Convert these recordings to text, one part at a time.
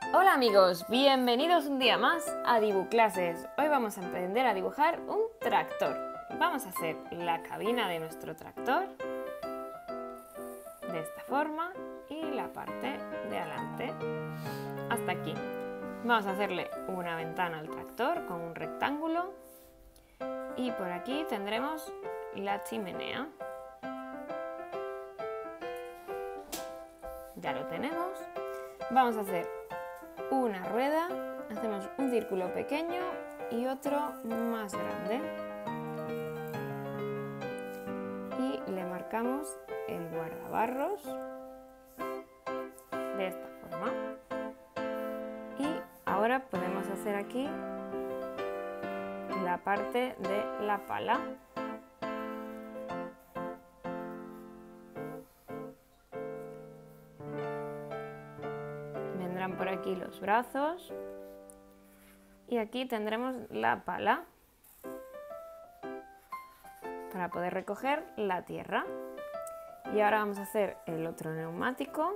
Hola amigos, bienvenidos un día más a DibuClases. Hoy vamos a aprender a dibujar un tractor. Vamos a hacer la cabina de nuestro tractor de esta forma y la parte de adelante hasta aquí. Vamos a hacerle una ventana al tractor con un rectángulo y por aquí tendremos la chimenea. Ya lo tenemos. Vamos a hacer una rueda, hacemos un círculo pequeño y otro más grande y le marcamos el guardabarros de esta forma. Y ahora podemos hacer aquí la parte de la pala. Vendrán por aquí los brazos y aquí tendremos la pala para poder recoger la tierra. Y ahora vamos a hacer el otro neumático,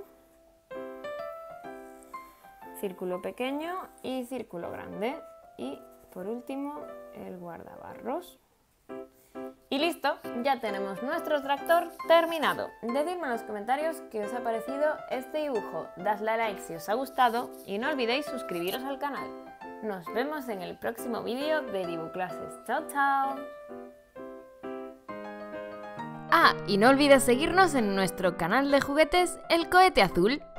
círculo pequeño y círculo grande, y por último el guardabarros. Y listo, ya tenemos nuestro tractor terminado. Decidme en los comentarios qué os ha parecido este dibujo, dadle a like si os ha gustado y no olvidéis suscribiros al canal. Nos vemos en el próximo vídeo de DibuClases. ¡Chao, chao! Ah, y no olvides seguirnos en nuestro canal de juguetes El Cohete Azul.